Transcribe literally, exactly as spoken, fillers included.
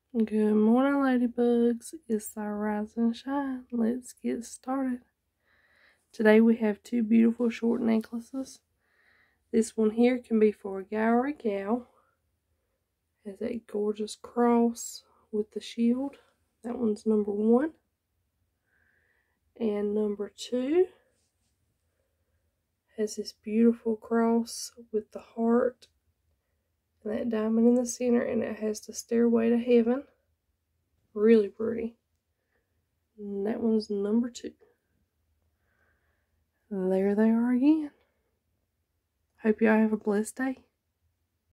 Good morning, ladybugs. It's our rise and shine. Let's get started. Today we have two beautiful short necklaces. This one here can be for a guy or a gal. Has a gorgeous cross with the shield. That one's number one. And number two has this beautiful cross with the heart and that diamond in the center, and it has the stairway to heaven. Really pretty. And that one's number two. There they are again. Hope y'all have a blessed day.